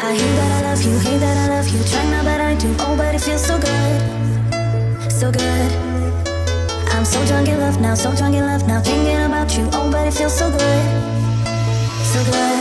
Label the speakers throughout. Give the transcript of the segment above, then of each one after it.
Speaker 1: I hate that I love you, hate that I love you. Try now but I do, oh but it feels so good. So good. I'm so drunk in love now, so drunk in love now. Thinking about you, oh but it feels so good. So good.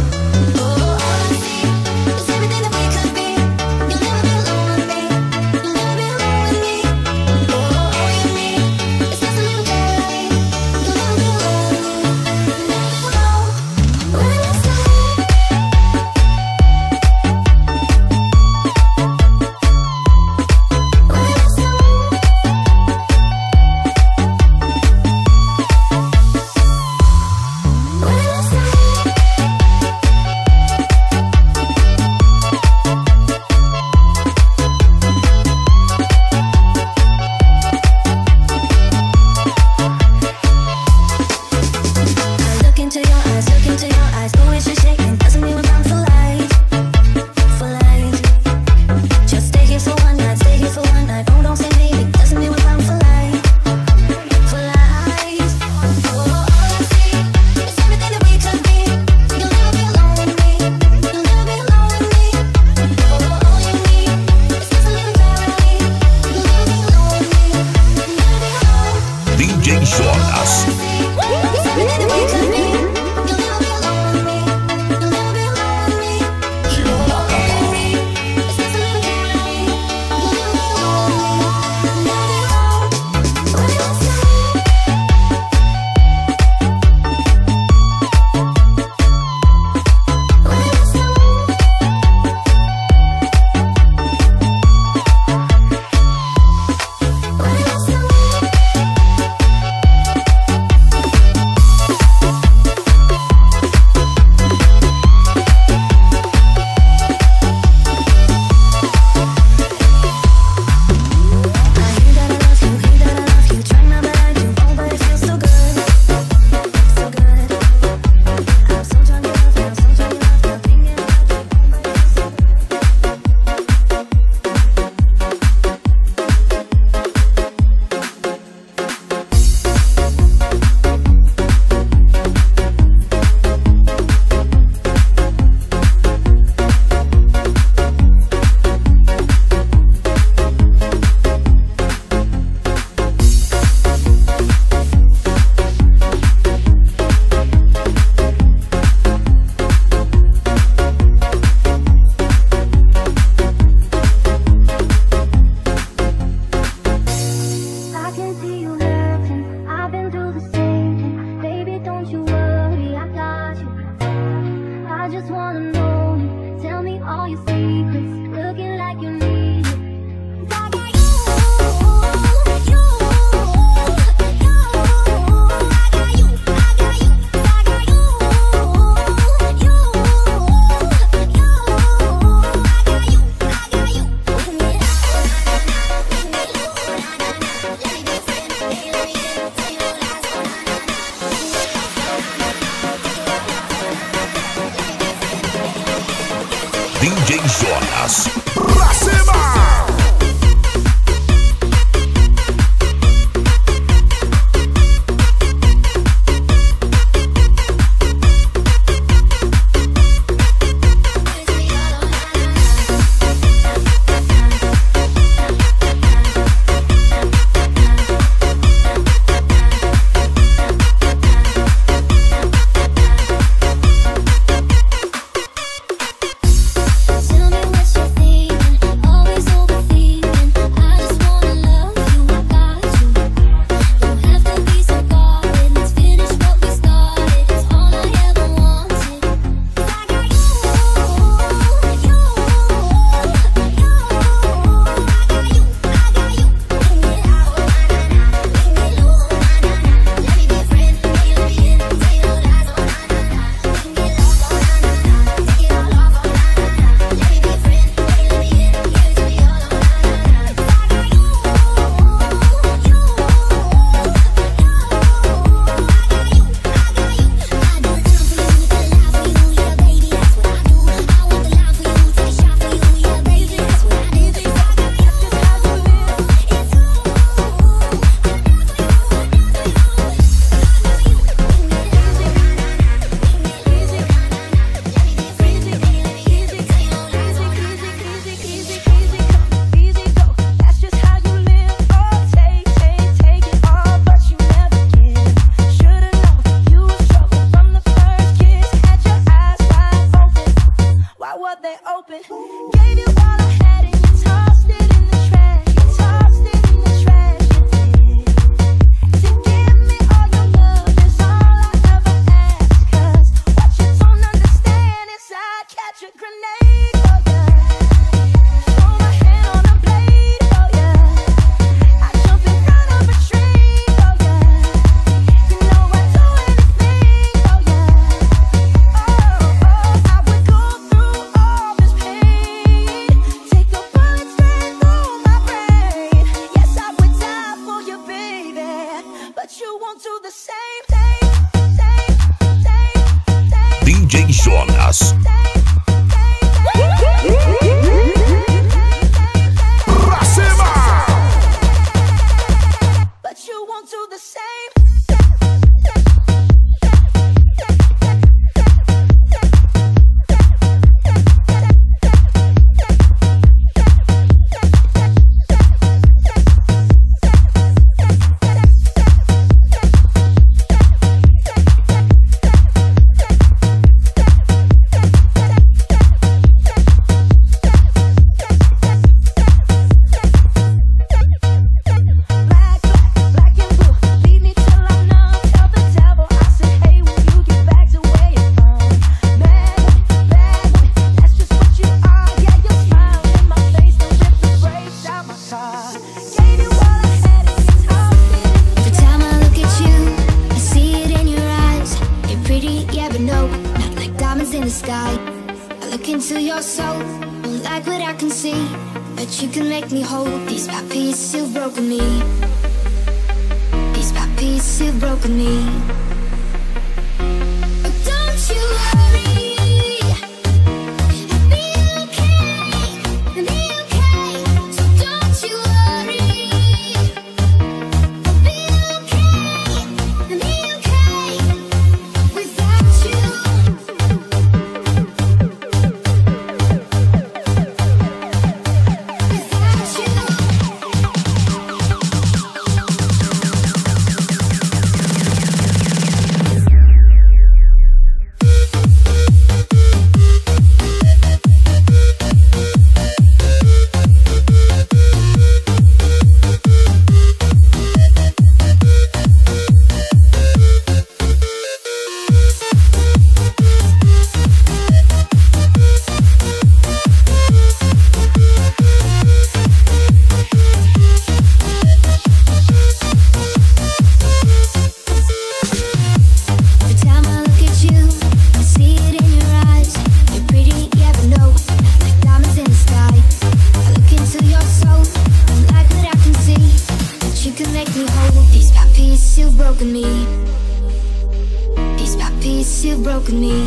Speaker 2: DJ Jonas. Pra cima!
Speaker 1: Tell me what you're thinking, always
Speaker 2: DJ Jonas. Pra cima!
Speaker 1: But you won't do the same.
Speaker 3: You can make me whole. Piece by piece, you've broken me. Piece by piece, you've broken me. But don't you worry, I'll be okay. I'll be okay. So don't you worry, I'll be okay. I'll be okay without you. You've broken me.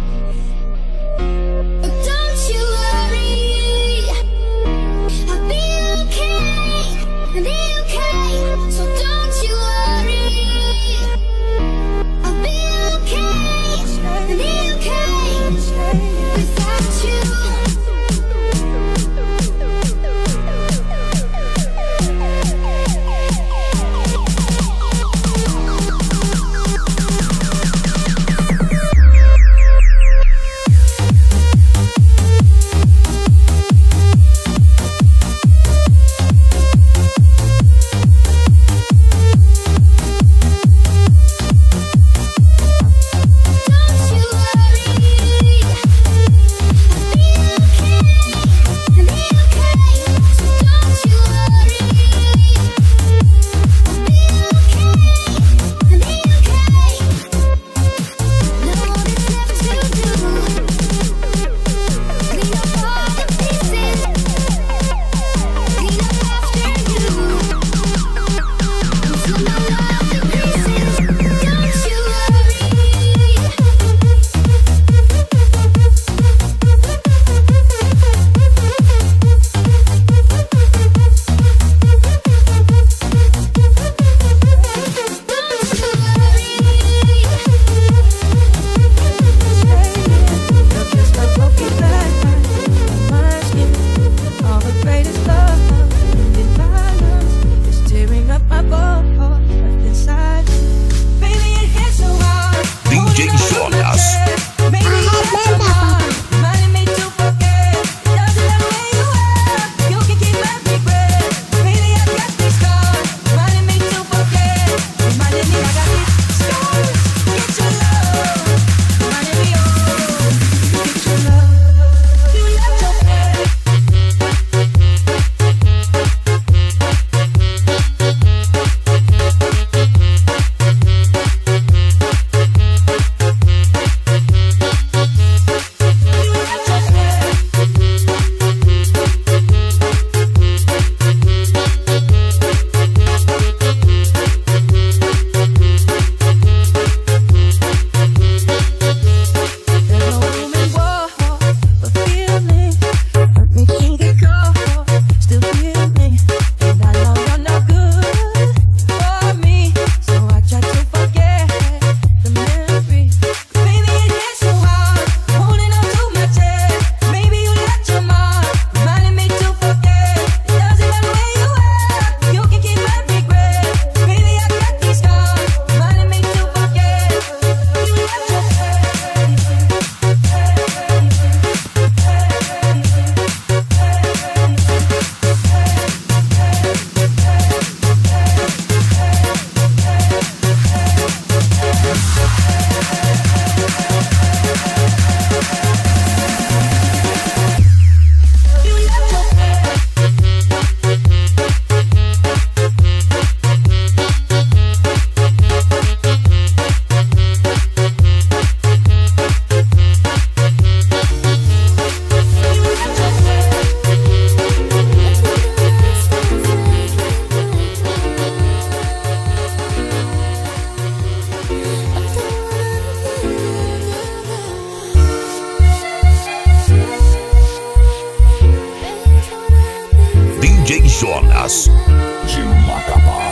Speaker 3: But don't you worry, I'll be okay. I'll be okay. So don't you worry, I'll be okay. I'll be okay without you.
Speaker 2: Jonas de Macapá.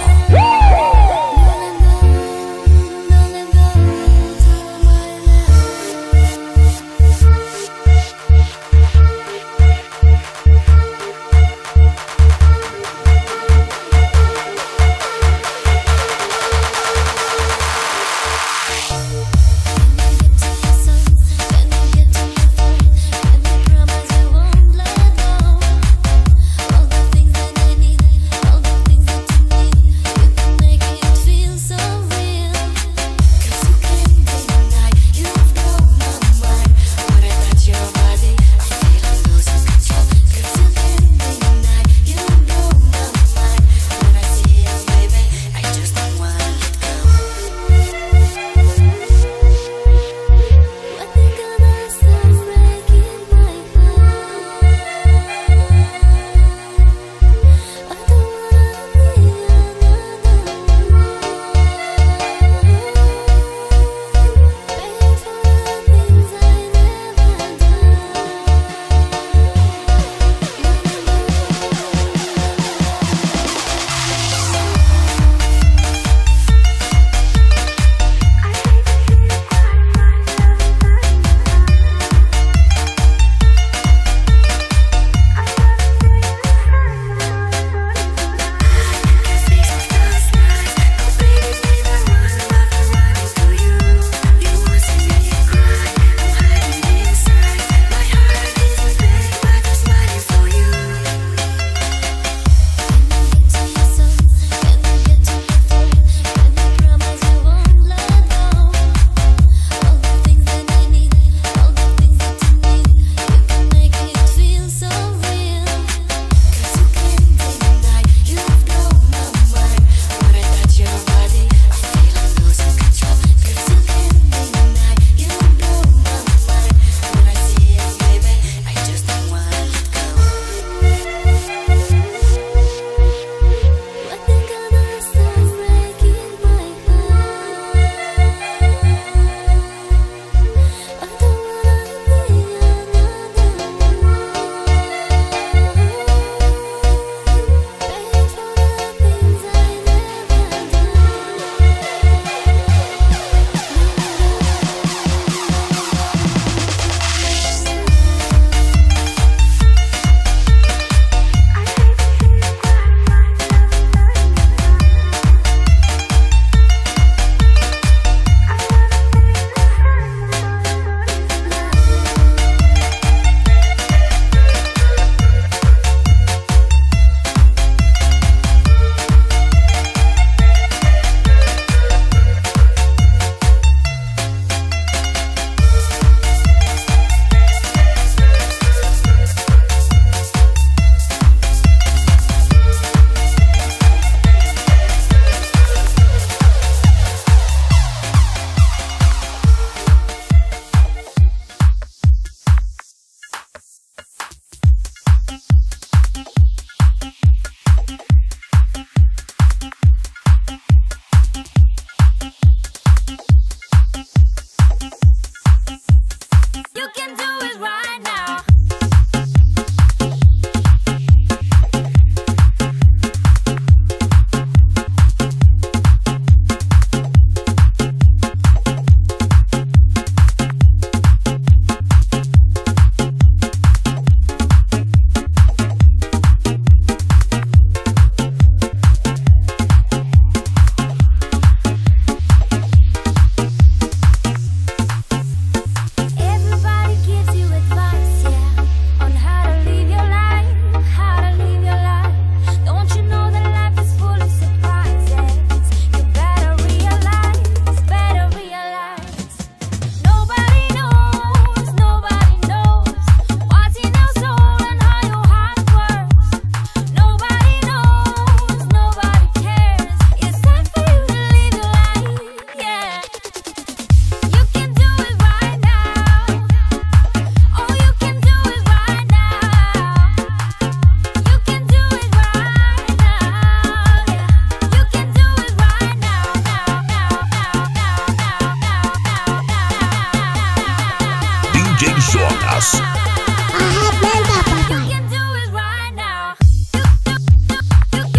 Speaker 2: Jonas.
Speaker 4: Arrebenta, papai.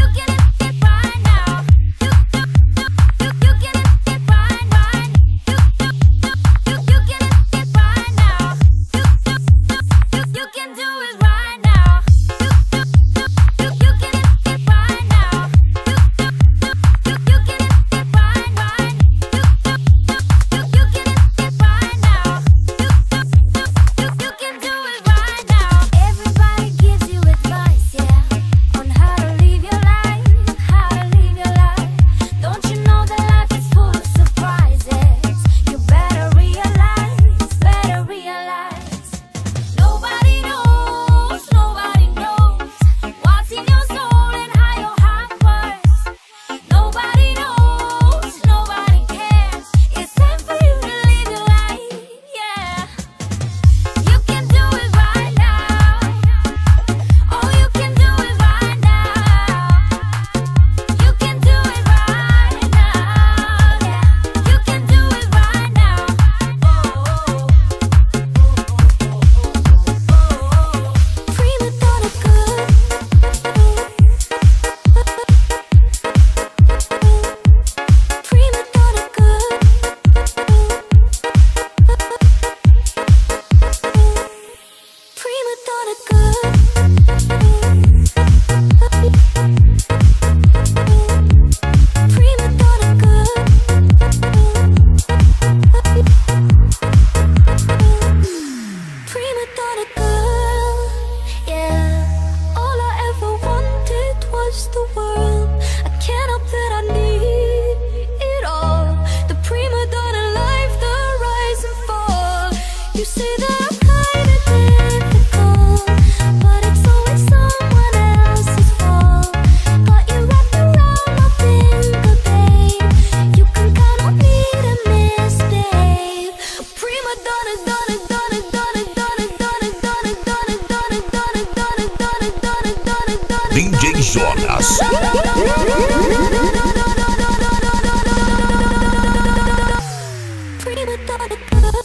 Speaker 1: You say that I'm kinda difficult, but it's always someone else's fault. Got you wrapped around my finger, babe. You can count on me to misbehave. Prima donna, donna, donna, donna, donna, donna, donna, donna, donna, donna, donna, donna, donna, donna, donna.
Speaker 2: DJ Jonas.
Speaker 1: Prima donna.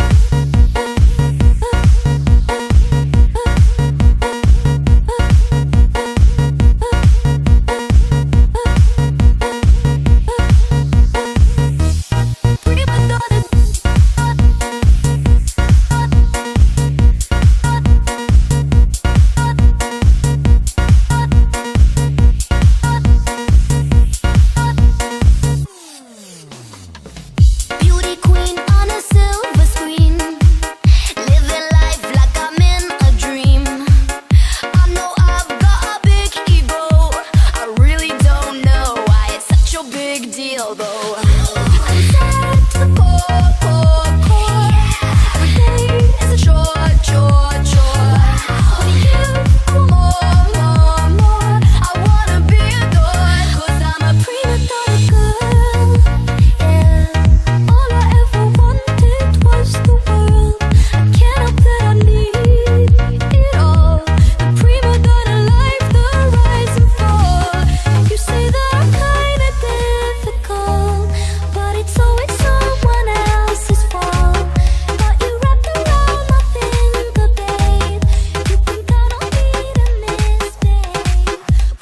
Speaker 1: Beauty queen on a silver screen, living life like I'm in a dream. I know I've got a big ego, I really don't know why it's such a big deal though. I'm sad to the core, core, core. Every day is a chore, chore, chore. When you want more, more, more, I wanna be adored, 'cause I'm a prima donna girl. Yeah, all I ever wanted was the world. I can't help that I need it all. The prima donna life, the rise and fall. You say that I'm kinda difficult, but it's always someone else's fault. Got you wrapped around my finger, babe. You can count on me to misbehave.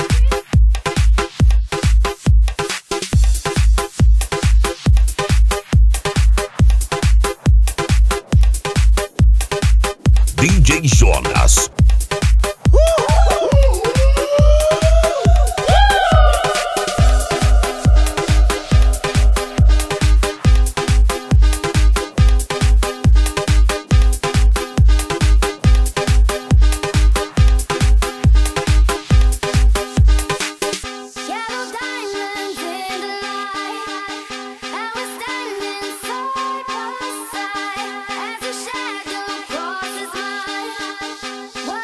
Speaker 2: DJ Jonas.
Speaker 1: Yellow diamonds in the light, and we're standing side by side as a shadow crosses mine.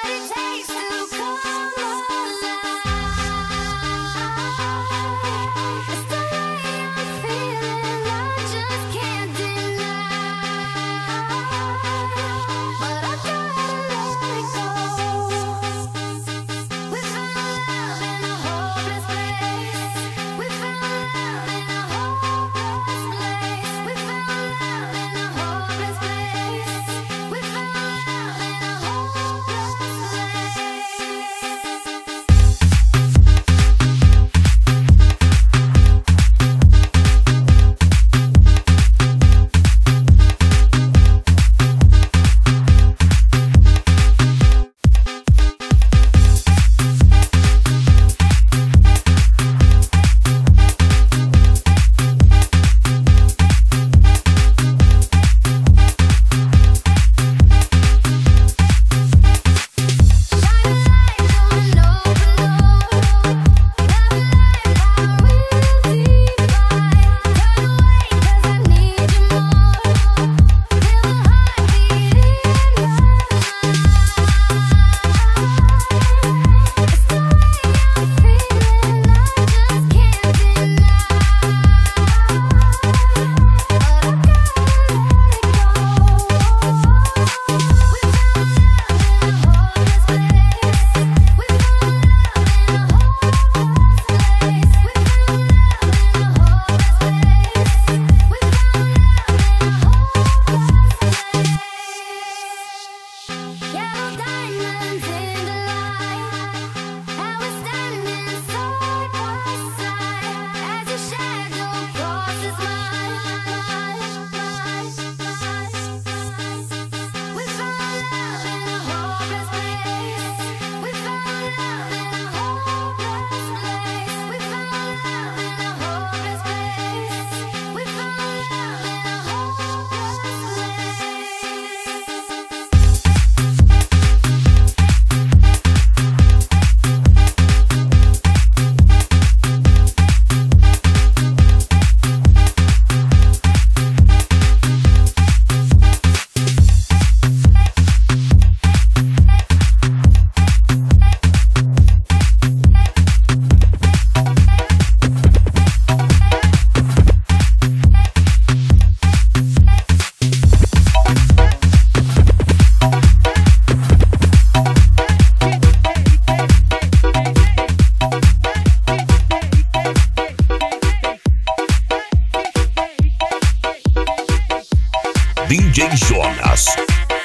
Speaker 2: Jonas.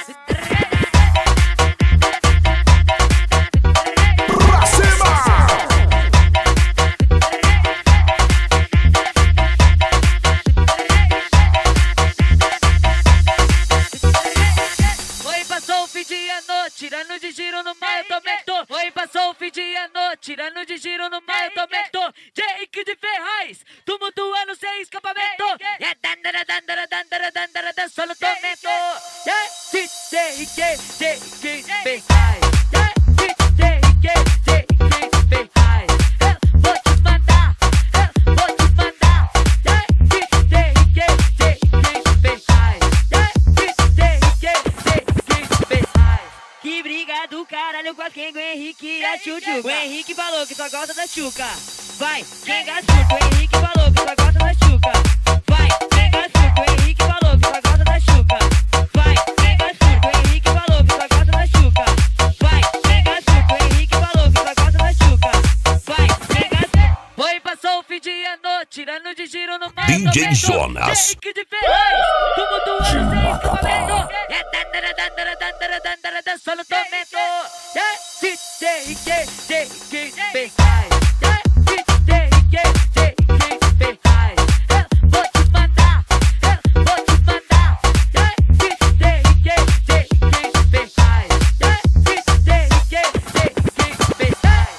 Speaker 4: Pra cima!
Speaker 5: Oi, passou o fim de ano, tirando de giro no mar, eu também tô. Oi, passou o fim de ano, tirando de giro no mar, eu também tô. Jake de Ferraz, tumultuando sem escapamento. É dandara, dandara, dandara, dandara, dançando tormento. Yeah, DJ, Jake de Ferraz. Yeah, DJ, Jake de Ferraz. Vou te mandar, vou te mandar. Yeah, DJ, Jake de Ferraz. Yeah, DJ, Jake de Ferraz. Que briga do caralho com a Kengo, Henrique e a Chuchu. O Henrique falou que só gosta da Chuca. Vai, quem gastura, o Henrique falou que só gosta da Chuca. Vai, quem gastura, o Henrique falou que só gosta da Chuca. Vai, quem gastura, o Henrique falou que só gosta da Chuca. Vai, quem gastura, o Henrique falou que só gosta da Chuca. Vai, quem gastura. Foi, passou o fim de ano, tirando de giro no mar.
Speaker 2: DJ Jonas.
Speaker 5: Jake de Ferraz, tumultuando sem escapamento. É dandara, dandara, dandara, dandara, dançando tormento. É DJ, Jake de Ferraz. Vou te mandar, vou te mandar. DJ, Jake de Ferraz. DJ, Jake de Ferraz.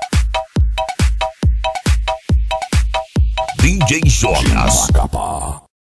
Speaker 2: DJ Jonas.